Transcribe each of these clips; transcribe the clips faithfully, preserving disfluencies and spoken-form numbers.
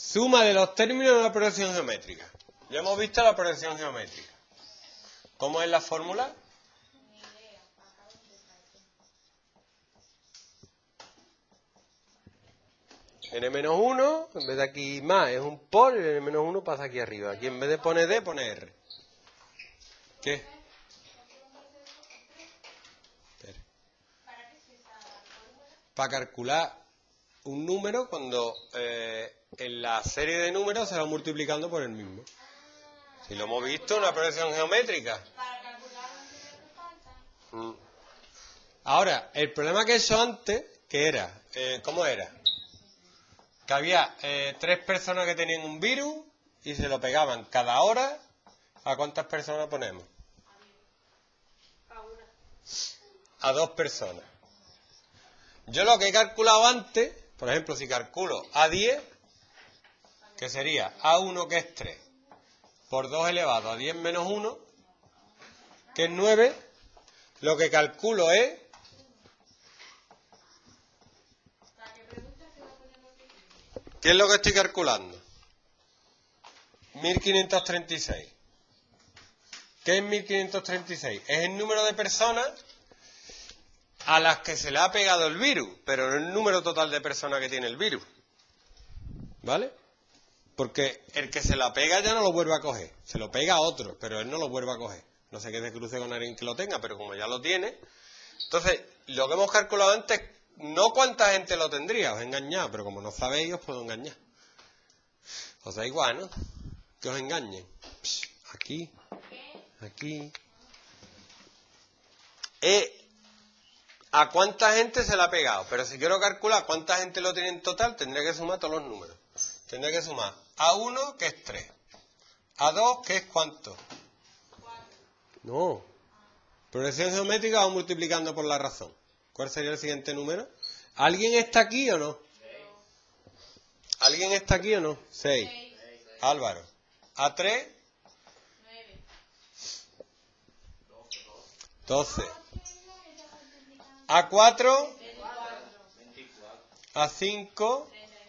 Suma de los términos de una progresión geométrica. Ya hemos visto la progresión geométrica. ¿Cómo es la fórmula? N menos uno, en vez de aquí más, es un por, y el N menos uno pasa aquí arriba. Aquí en vez de poner D, pone R. ¿Qué? Espera. Para calcular un número cuando eh, en la serie de números se va multiplicando por el mismo. Si lo hemos visto, una progresión geométrica. Mm. Ahora, el problema que he hecho antes, ¿qué era? Eh, ¿Cómo era? Que había eh, tres personas que tenían un virus y se lo pegaban cada hora. ¿A cuántas personas ponemos? A dos personas. Yo lo que he calculado antes, por ejemplo, si calculo A diez, que sería A uno, que es tres, por dos elevado a diez menos uno, que es nueve, lo que calculo es... ¿Qué es lo que estoy calculando? mil quinientos treinta y seis. ¿Qué es mil quinientos treinta y seis? Es el número de personas a las que se le ha pegado el virus, pero no el número total de personas que tiene el virus. ¿Vale? Porque el que se la pega ya no lo vuelve a coger. Se lo pega a otro, pero él no lo vuelve a coger. No sé qué se cruce con alguien que lo tenga, pero como ya lo tiene... Entonces, lo que hemos calculado antes, no cuánta gente lo tendría, os he engañado, pero como no sabéis, os puedo engañar. Os da igual, ¿no? Que os engañen. Psh, aquí, aquí... Eh, ¿A cuánta gente se le ha pegado? Pero si quiero calcular cuánta gente lo tiene en total, tendré que sumar todos los números. Tendré que sumar A uno, que es tres. A dos, que es ¿cuánto? No. Progresión geométrica va multiplicando por la razón. ¿Cuál sería el siguiente número? ¿Alguien está aquí o no? ¿Alguien está aquí o no? seis. Álvaro. A tres. doce. A cuatro. A cinco.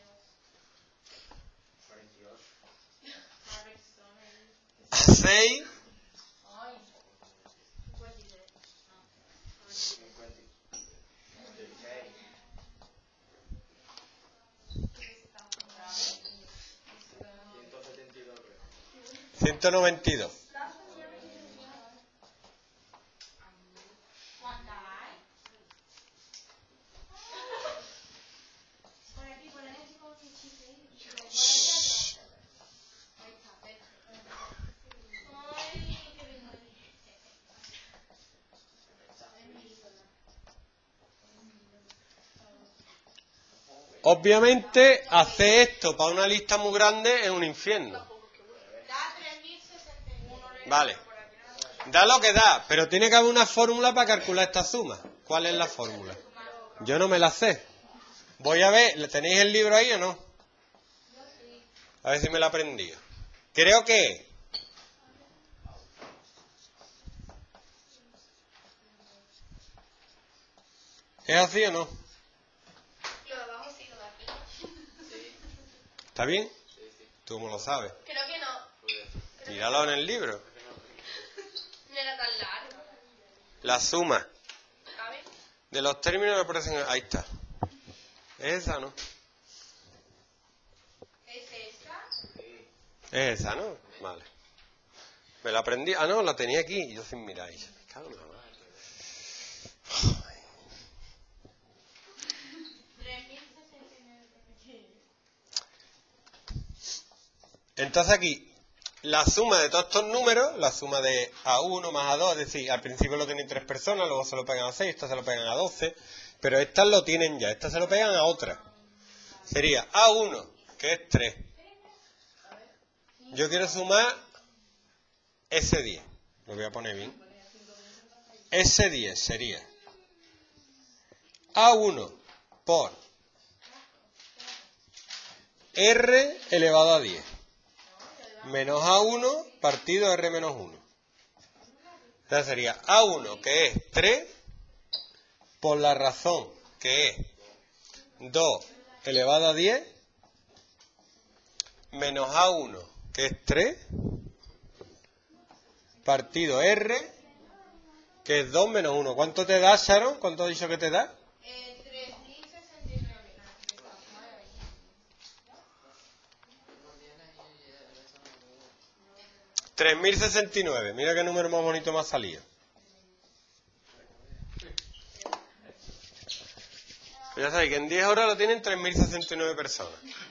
A seis. ciento noventa y dos. Obviamente, hacer esto para una lista muy grande es un infierno. Vale. Da lo que da, pero tiene que haber una fórmula para calcular esta suma. ¿Cuál es la fórmula? Yo no me la sé. Voy a ver, ¿tenéis el libro ahí o no? A ver si me lo he aprendido. Creo que... ¿Es así o no? ¿Está bien? ¿Tú cómo lo sabes? Creo que no. Míralo en el libro. No era tan largo. La suma ¿Cabe? de los términos de progresión... Ahí está. ¿Es esa, no? ¿Es esta? Es esa, ¿no? Vale. Me la aprendí... Ah, no, la tenía aquí. Y yo sin mirar. Me cago en la madre. Entonces aquí, la suma de todos estos números, la suma de A uno más A dos, es decir, al principio lo tienen tres personas, luego se lo pegan a seis, estas se lo pegan a doce, pero estas lo tienen ya, estas se lo pegan a otra. Sería A uno, que es tres. Yo quiero sumar ese diez, lo voy a poner bien. Ese diez sería A uno por R elevado a diez. Menos A uno partido R menos uno. Entonces sería A uno, que es tres, por la razón, que es dos elevado a diez, menos A uno, que es tres, partido R, que es dos menos uno. ¿Cuánto te da, Sharon? ¿Cuánto has dicho que te da? Eh, tres mil sesenta y nueve. tres mil sesenta y nueve. Mira qué número más bonito me ha salido. Pues ya sabéis que en diez horas lo tienen tres mil sesenta y nueve personas.